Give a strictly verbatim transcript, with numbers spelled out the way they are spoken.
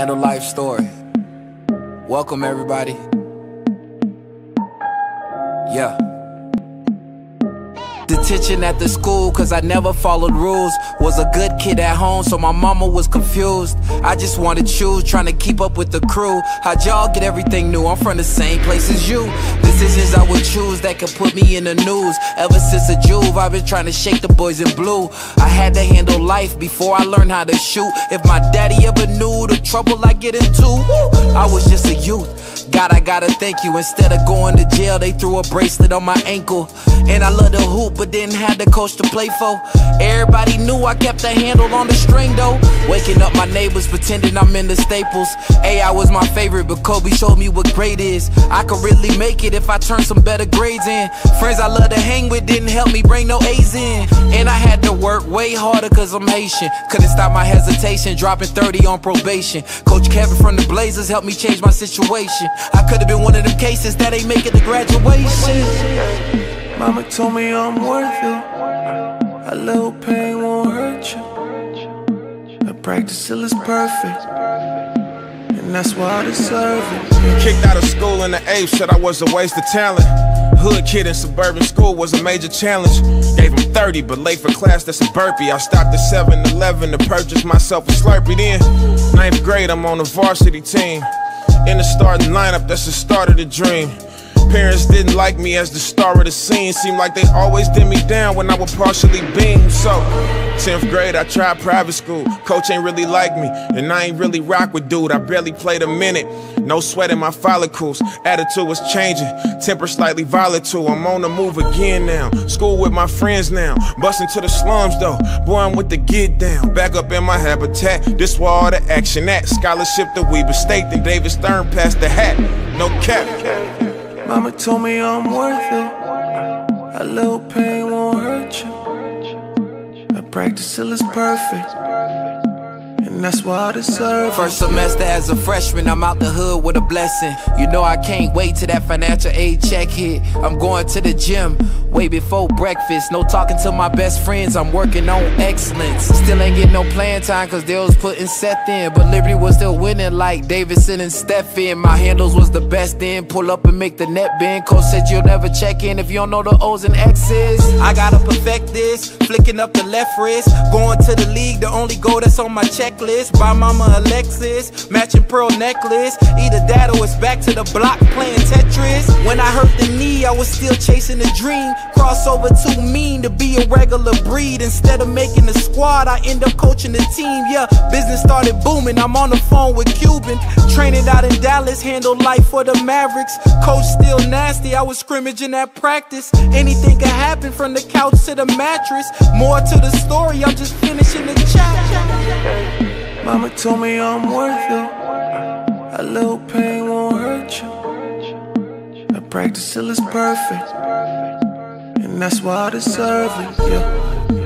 Handle life story. Welcome everybody. Yeah. Detention at the school cause I never followed rules. Was a good kid at home so my mama was confused. I just wanted to choose, trying to keep up with the crew. How'd y'all get everything new? I'm from the same place as you. Decisions I would choose that could put me in the news. Ever since a Juve I've been trying to shake the boys in blue. I had to handle life before I learned how to shoot. If my daddy ever knew the trouble I get into, I was just a youth. God, I gotta thank you. Instead of going to jail, they threw a bracelet on my ankle. And I love the hoop, but didn't have the coach to play for. Everybody knew I kept a handle on the string though. Waking up my neighbors, pretending I'm in the Staples. A I was my favorite, but Kobe showed me what great is. I could really make it if I turned some better grades in. Friends I love to hang with didn't help me bring no A's in. And I had to work way harder cause I'm Haitian. Couldn't stop my hesitation, dropping thirty on probation. Coach Kevin from the Blazers helped me change my situation. I could've been one of them cases that ain't make it to graduation. Mama told me I'm worth it. A little pain won't hurt you. I practice till it's perfect, and that's why I deserve it. Kicked out of school in the eighth, said I was a waste of talent. Hood kid in suburban school was a major challenge. Gave him thirty, but late for class, that's a burpee. I stopped at seven eleven to purchase myself a Slurpee. Then, ninth grade, I'm on the varsity team. In the starting lineup, that's the start of the dream. Parents didn't like me as the star of the scene. Seemed like they always did me down when I would partially beam. So, tenth grade, I tried private school. Coach ain't really like me, and I ain't really rock with dude. I barely played a minute. No sweat in my follicles. Attitude was changing. Temper slightly volatile. I'm on the move again now. School with my friends now. Busting to the slums though. Boy, I'm with the get down. Back up in my habitat. This where all the action at. Scholarship to Weber State. Then David Stern passed the hat. No cap. Mama told me I'm worth it. A little pain won't hurt you. I practice till it's perfect, and that's why I deserve it. First semester as a freshman, I'm out the hood with a blessing. You know I can't wait till that financial aid check hit. I'm going to the gym way before breakfast. No talking to my best friends, I'm working on excellence. Still ain't getting no playing time cause they was putting Seth in. But Liberty was still winning like Davidson and Stephen. My handles was the best then. Pull up and make the net bend. Coach said you'll never check in if you don't know the O's and X's. I gotta perfect this, flicking up the left wrist. Going to the league, the only goal that's on my checklist. Buy mama a Lexus, matching pearl necklace. Either that or it's back to the block playing Tetris. When I hurt the knee, I was still chasing a dream. Crossover too mean to be a regular breed. Instead of making the squad, I end up coaching the team. Yeah, business started booming. I'm on the phone with Cuban. Training out in Dallas, handle life for the Mavericks. Coach still nasty, I was scrimmaging at practice. Anything could happen from the couch to the mattress. More to the story, I'm just finishing the chapter. Mama told me I'm worth it. A little pain won't hurt you. I practice till it's perfect, and that's why I deserve it, yeah.